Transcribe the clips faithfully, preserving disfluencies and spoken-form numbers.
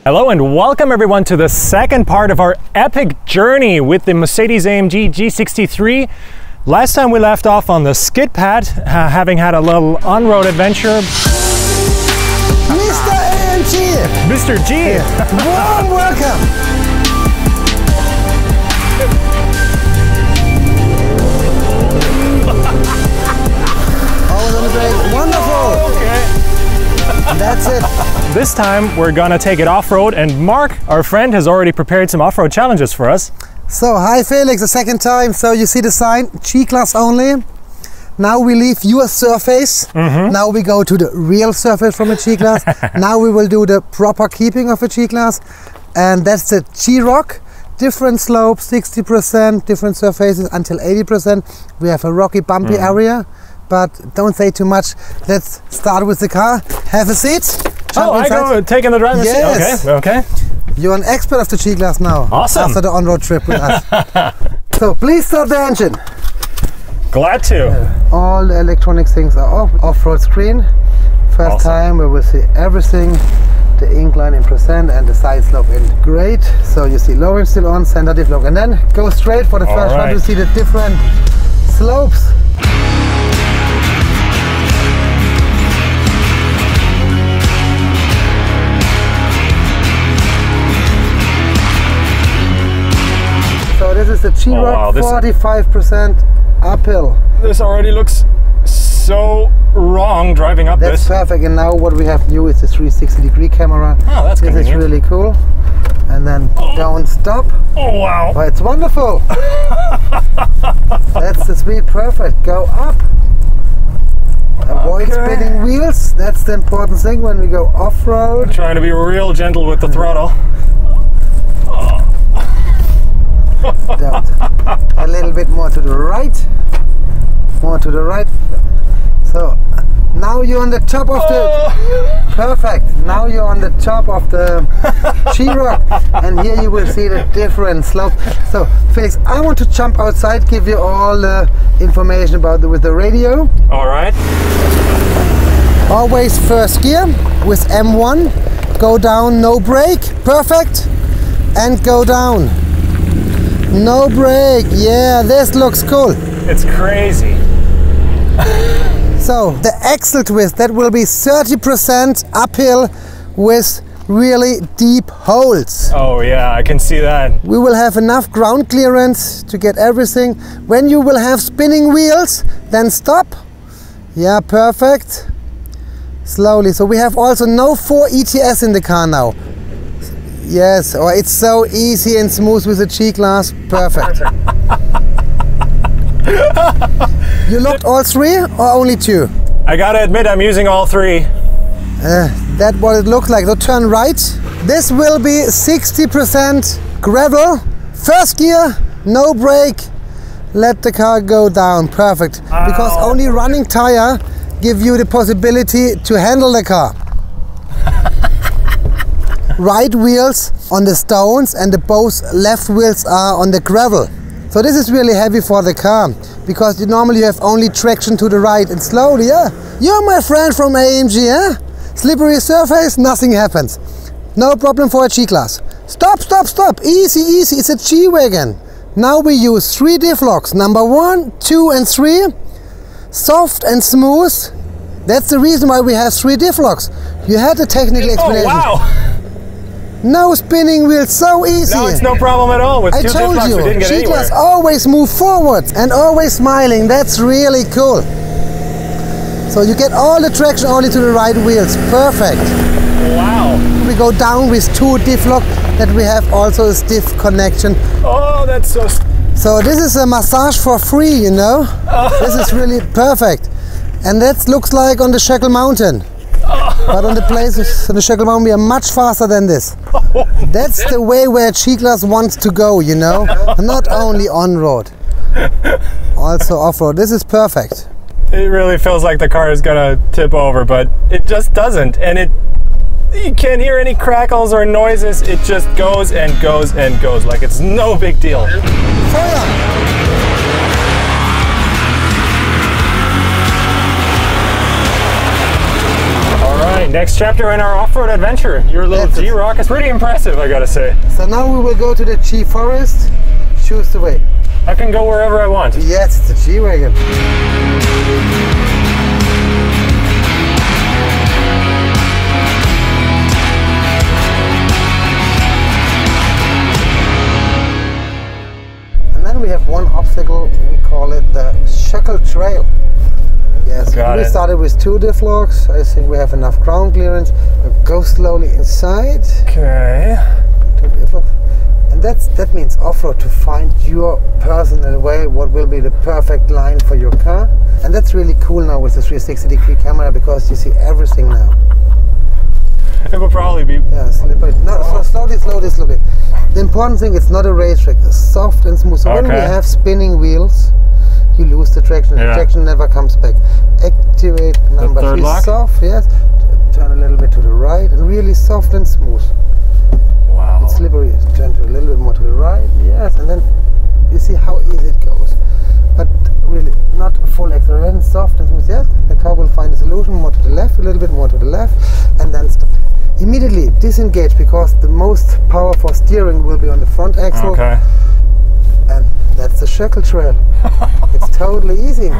Hello and welcome everyone to the second part of our epic journey with the Mercedes A M G G sixty-three. Last time we left off on the skid pad, uh, having had a little on-road adventure. Mister A M G! Mister G! Warm welcome! Always on the brake. Wonderful! Okay. That's it. This time we're gonna take it off-road, and Mark, our friend, has already prepared some off-road challenges for us. So, hi Felix, the second time. So you see the sign, G-Class only. Now we leave your surface. Mm-hmm. Now we go to the real surface from a G-Class. Now we will do the proper keeping of a G-Class. And that's the G-Rock. Different slopes, sixty percent, different surfaces until eighty percent. We have a rocky, bumpy mm. area. But don't say too much. Let's start with the car. Have a seat. Oh, I go taking the driver's yes. seat. Okay, okay. You're an expert of the G-Class now. Awesome. After the on-road trip with us. So please start the engine. Glad to. Uh, all the electronic things are off. Off-road screen. First awesome. time we will see everything. The incline in percent and the side slope in. Great. So you see lowering still on, center diff lock, and then go straight for the all first right. one to see the different slopes. So this is the G-Rock, oh, wow. This forty-five percent uphill. This already looks so wrong driving up That's this. That's perfect, and now what we have new is the three sixty degree camera. Oh, that's This convenient. is really cool. And then oh. don't stop. Oh, wow. Oh, it's wonderful. That's the speed, perfect. Go up. Avoid okay. spinning wheels. That's the important thing when we go off-road. I'm trying to be real gentle with the throttle. Don't. A little bit more to the right. More to the right. So now you're on the top of the perfect. Now you're on the top of the G-Rock, and here you will see the different slope. So Felix, I want to jump outside, give you all the information about the with the radio. All right. Always first gear with M one. Go down, no brake, perfect, and go down. No brake, yeah, this looks cool. It's crazy. So the axle twist, that will be thirty percent uphill with really deep holes. Oh yeah, I can see that. We will have enough ground clearance to get everything. When you will have spinning wheels, then stop. Yeah, perfect. Slowly. So we have also no four E T S in the car now. Yes, or it's so easy and smooth with the G-Class. Perfect. You locked all three or only two? I gotta admit, I'm using all three. Uh, that's what it looks like. So turn right. This will be sixty percent gravel. First gear, no brake. Let the car go down. Perfect. Ow. Because only running tire give you the possibility to handle the car. Right wheels on the stones and the both left wheels are on the gravel. So this is really heavy for the car, because you normally have only traction to the right and slowly, yeah. You're my friend from A M G, eh? Slippery surface, nothing happens. No problem for a G-Class. Stop, stop, stop, easy, easy, it's a G-Wagon. Now we use three diff locks, number one, two and three. Soft and smooth. That's the reason why we have three diff locks. You had the technical explanation. Oh, wow. No spinning wheels, so easy. No, it's no problem at all. With I two told diff locks, you, we didn't get G-Class anywhere. always move forward and always smiling. That's really cool. So you get all the traction only to the right wheels. Perfect. Wow. We go down with two diff lock that we have also a stiff connection. Oh, that's so... So this is a massage for free, you know. Oh. This is really perfect. And that looks like on the Sheckle Mountain. But on the places on the Sheckle Mountain we are much faster than this. That's the way where G-Class wants to go, you know. Not only on-road, also off-road. This is perfect. It really feels like the car is gonna tip over, but it just doesn't. And it, you can't hear any crackles or noises. It just goes and goes and goes like it's no big deal. Feuer! All right. right, next chapter in our off-road adventure. Your little That's it. G-Roc is pretty impressive, I gotta say. So now we will go to the G Forest. Choose the way. I can go wherever I want. Yes, it's a G-Wagon. And then we have one obstacle, we call it the Schuckle Trail. Yes, Got we it. started with two diff locks. I think we have enough ground clearance. We'll go slowly inside. Okay. Two diff locks. And that's, that means off-road, to find your personal way, what will be the perfect line for your car. And that's really cool now with the three sixty degree camera, because you see everything now. It will probably be... Yeah, slippery. No, so slowly, slowly, slowly. The important thing, it's not a racetrack, it's soft and smooth. So when we Okay. have spinning wheels, you lose the traction. The Yeah. traction never comes back. Activate number third three, lock? soft, yes. Turn a little bit to the right, and really soft and smooth. Wow. It's slippery. Turn to a little bit more to the right, yes, and then you see how easy it goes. But really, not full acceleration, soft and smooth. Yes, the car will find a solution. More to the left, a little bit more to the left, and then stop. Immediately disengage, because the most power for steering will be on the front axle. Okay. And that's the Schuckle Trail. It's totally easy.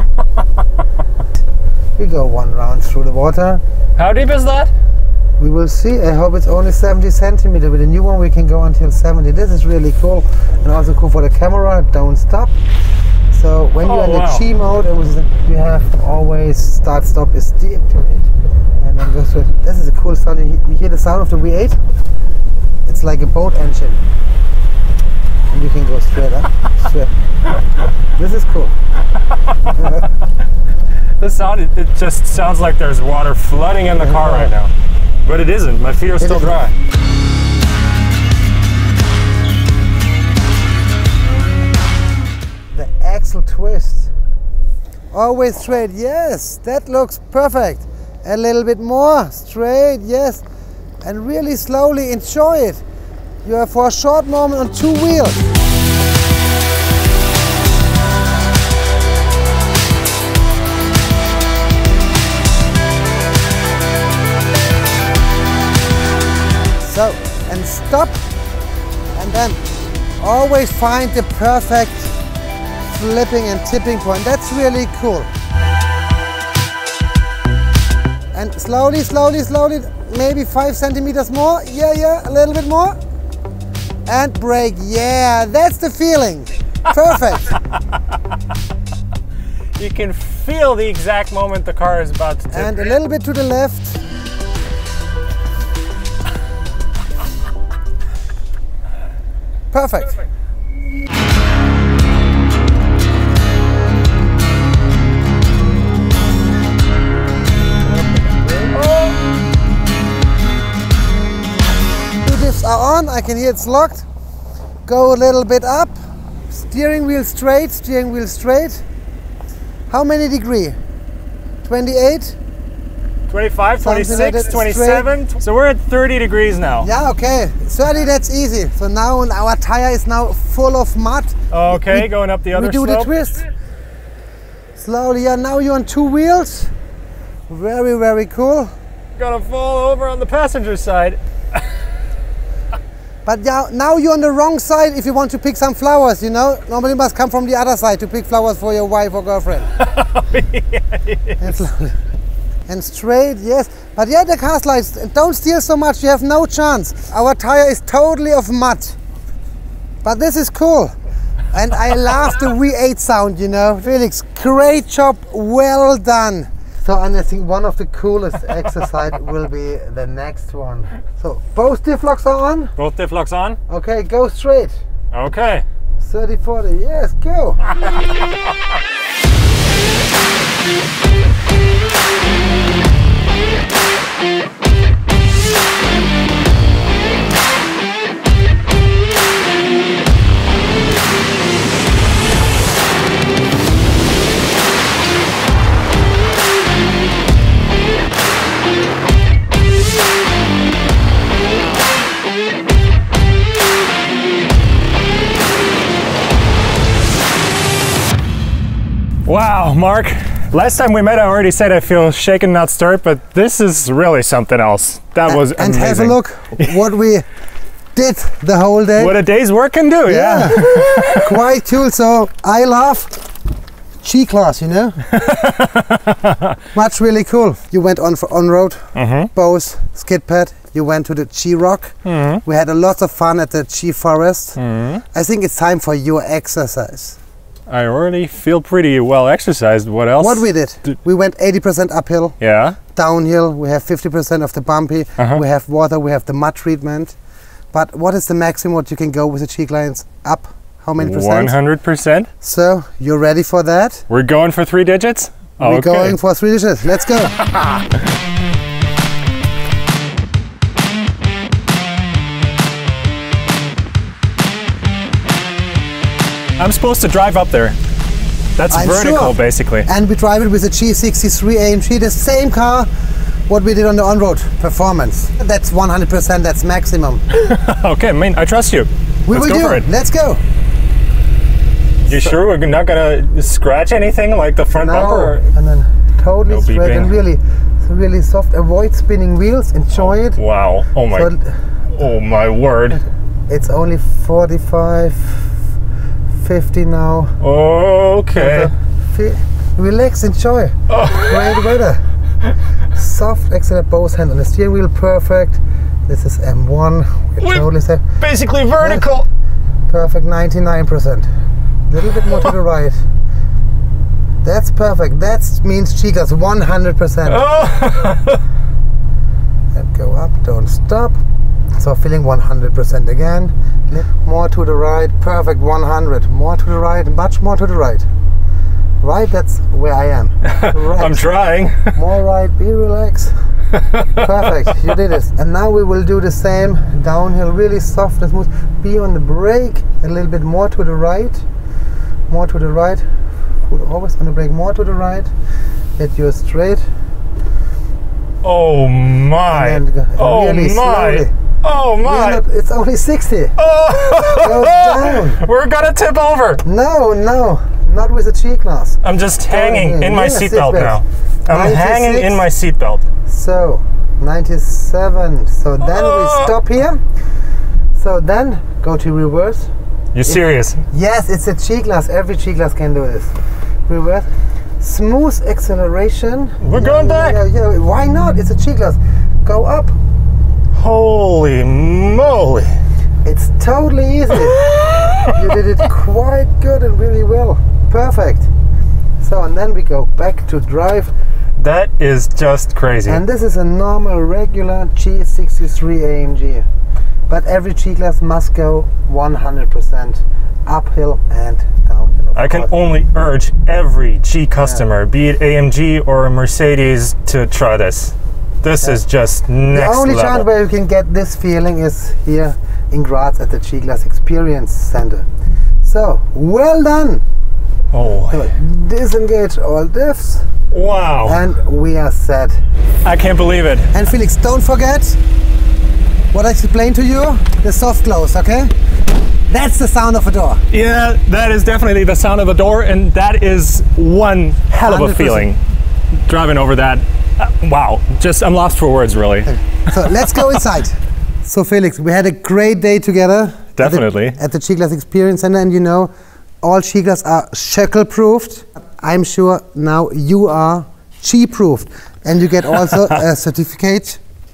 We go one round through the water. How deep is that? We will see. I hope it's only seventy centimeter. With the new one we can go until seventy. This is really cool, and also cool for the camera. Don't stop. So when Oh, you're in the wow. G mode, it was, you have always start stop is deactivate, and then go straight. This is a cool sound. You he- you hear the sound of the V eight. It's like a boat engine, and you can go straight up. Straight. This is cool. The sound, it, it just sounds like there's water flooding in the car right now. But it isn't. My feet are still isn't. dry. The axle twist. Always straight, yes, that looks perfect. A little bit more, straight, yes. And really slowly enjoy it. You are for a short moment on two wheels. So, and stop, and then always find the perfect flipping and tipping point. That's really cool. And slowly, slowly, slowly, maybe five centimeters more. Yeah, yeah, a little bit more. And brake. Yeah, that's the feeling. Perfect. You can feel the exact moment the car is about to tip. And a little bit to the left. Perfect. Two diffs are on, I can hear it's locked. Go a little bit up. Steering wheel straight, steering wheel straight. How many degree? twenty-eight? twenty-five, Something like twenty-six, that, twenty-seven. So we're at thirty degrees now. Yeah, okay. thirty, that's easy. So now our tire is now full of mud. Okay, We- going up the other We do slope. the twist. Slowly, yeah, now you're on two wheels. Very, very cool. Gonna fall over on the passenger side. But yeah, now you're on the wrong side if you want to pick some flowers, you know? Normally you must come from the other side to pick flowers for your wife or girlfriend. And slowly. And straight, yes. But yeah, the car slides. Don't steer so much, you have no chance. Our tire is totally of mud. But this is cool. And I love the V eight sound, you know. Felix, great job, well done. So, and I think one of the coolest exercise will be the next one. So, both diff locks are on. Both diff locks on? Okay, go straight. Okay. thirty, forty, yes, go. Wow, Mark, Last time we met, I already said I feel shaken, not stirred, but this is really something else. That was and amazing. have a look what we did the whole day. What a day's work can do, yeah. yeah. Quite cool. So I love G-Class, you know. Much really cool. You went on for on-road, Mm-hmm. Bose, skid pad. You went to the G-Rock. Mm-hmm. We had a lot of fun at the G-Forest. Mm-hmm. I think it's time for your exercise. I already feel pretty well exercised. What else? What we did, Did- we went eighty percent uphill, Yeah. downhill. We have fifty percent of the bumpy. Uh-huh. We have water. We have the mud treatment. But what is the maximum what you can go with the G-Clients up? How many percent? one hundred percent. So you're ready for that? We're going for three digits? We're Okay. going for three digits. Let's go. I'm supposed to drive up there. That's I'm vertical, sure. basically. And we drive it with the G sixty-three A M G, the same car what we did on the on-road performance. That's one hundred percent, that's maximum. Okay, I mean, I trust you. We Let's will go do for it. it. Let's go. You sure we're not gonna scratch anything like the front bumper? Or? And then totally No straight beeping. and really, really soft. Avoid spinning wheels. Enjoy it. Wow. Oh my. So Oh my word. it's only forty-five, fifty now. Okay. Fe- Relax, enjoy. Great weather. Soft accelerator, both hands on the steering wheel, perfect. This is M one. We're We're- totally safe. Basically vertical. Perfect, ninety-nine percent. A little bit more to the right. That's perfect. That means G-Class one hundred percent. Oh. And go up, don't stop. So feeling one hundred percent again. Li- More to the right, perfect, one hundred. More to the right, much more to the right. Right, that's where I am. Right. I'm trying. More right, be relaxed. Perfect, you did it. And now we will do the same downhill, really soft and smooth. Be on the brake, a little bit more to the right. More to the right. Put always on the brake, more to the right. Get you straight. Oh my. And go- Oh really my. slowly. Oh We're my. not- it's only sixty. Oh. Go down. We're gonna tip over. No, no, not with the G-Class. I'm just hanging in. in my Yes, seatbelt seatbelt. now. I'm hanging ninety-six. in my seatbelt. So, ninety-seven. So then Oh. we stop here. So then go to reverse. You serious? Yes, it's a G-Class. Every G-Class can do this. Reverse. Smooth acceleration. We're going back. Yeah, yeah. Why not? It's a G-Class. Go up. Holy moly. It's totally easy. You did it quite good and really well. Perfect. So, and then we go back to drive. That is just crazy. And this is a normal, regular G sixty-three A M G. But every G-Class must go one hundred percent uphill and downhill. of I can course. only urge every G customer, be it A M G or a Mercedes, to try this. This is just The next only chance level. where you can get this feeling is here in Graz at the G-Class Experience Center. So, well done! Oh, So, disengage all diffs wow. and we are set. I can't believe it. And Felix, don't forget what I explained to you, the soft close, okay? That's the sound of a door. Yeah, that is definitely the sound of the door, and that is one hell of a one hundred percent. feeling. Driving over that. Uh, wow, just I'm lost for words, really. So let's go inside. So Felix, we had a great day together. Definitely. At the, at the G-Class Experience Center, and you know, all G-Class are Schöckel-proofed. I'm sure now you are G-proofed, and you get also a certificate.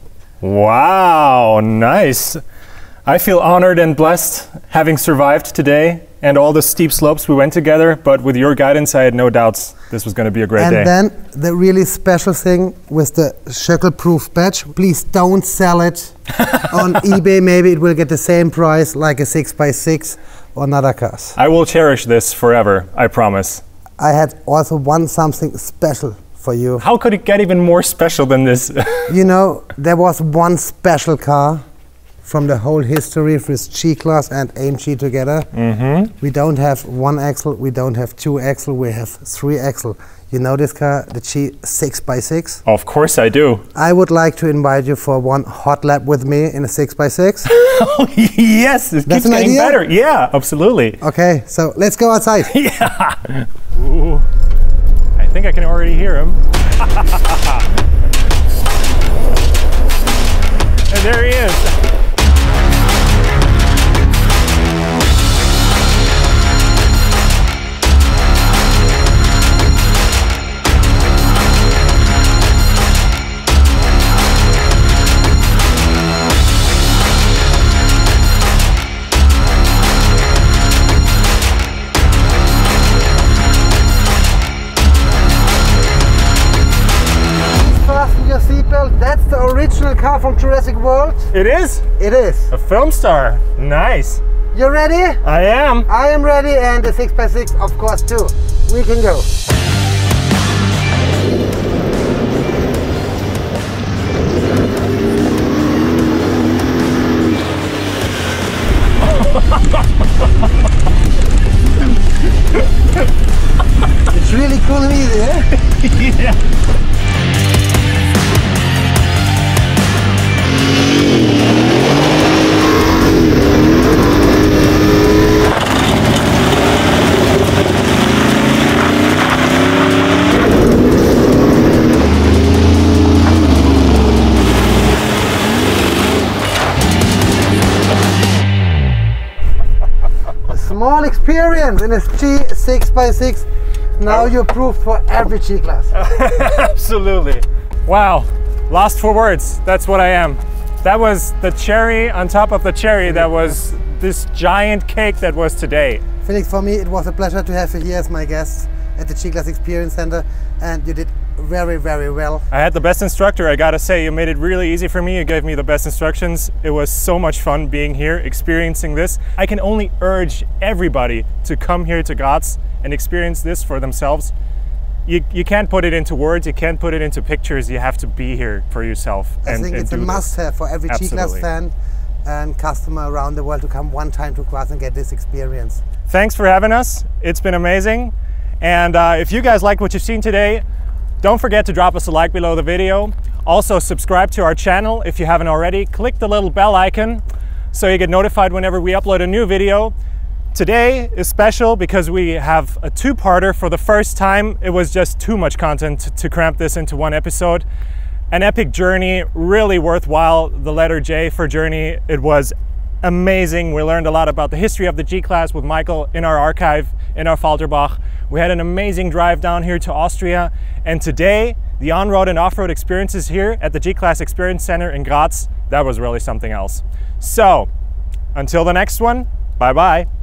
Wow, nice. I feel honored and blessed having survived today and all the steep slopes we went together, but with your guidance, I had no doubts this was going to be a great And day. then the really special thing with the Schöckel-proof badge, please don't sell it on eBay. Maybe it will get the same price like a six by six or another cars. I will cherish this forever, I promise. I had also one something special for you. How could it get even more special than this? You know, there was one special car from the whole history with G-Class and A M G together. Mm-hmm. We don't have one axle, we don't have two axle, we have three axle. You know this car, the G six by six? Of course I do. I would like to invite you for one hot lap with me in a six by six. Oh, yes, it That's keeps an getting idea? better. Yeah, absolutely. Okay, so let's go outside. Yeah. Ooh. I think I can already hear him. And there he is. That's the original car from Jurassic World. It is? It is. A film star. Nice. You ready? I am. I am ready, and the six by six, of course, too. We can go. It's really cool and easy, eh? Yeah. Small experience in a G six by six. Now you're proof for every G-Class. Absolutely. Wow. Lost for words. That's what I am. That was the cherry on top of the cherry. That was this giant cake that was today. Felix, for me it was a pleasure to have you here as my guest at the G-Class Experience Center, and you did very, very well. I had the best instructor, I gotta say. You made it really easy for me. You gave me the best instructions. It was so much fun being here, experiencing this. I can only urge everybody to come here to Graz and experience this for themselves. You, you can't put it into words, you can't put it into pictures. You have to be here for yourself. I and, think and it's a must-have for every G-Class fan and customer around the world to come one time to Graz and get this experience. Thanks for having us. It's been amazing. And uh, if you guys like what you've seen today, don't forget to drop us a like below the video. Also subscribe to our channel if you haven't already. Click the little bell icon so you get notified whenever we upload a new video. Today is special because we have a two-parter for the first time. It was just too much content to cramp this into one episode. An epic journey, really worthwhile. The letter J for journey. It was amazing. We learned a lot about the history of the G-Class with Michael in our archive, in our Falterbach. We had an amazing drive down here to Austria. And today, the on-road and off-road experiences here at the G-Class Experience Center in Graz, that was really something else. So, until the next one, bye-bye.